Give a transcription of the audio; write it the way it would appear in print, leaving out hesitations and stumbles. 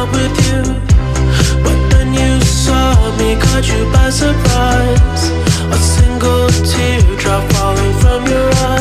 up with you. But then you saw me, caught you by surprise. A single teardrop falling from your eyes.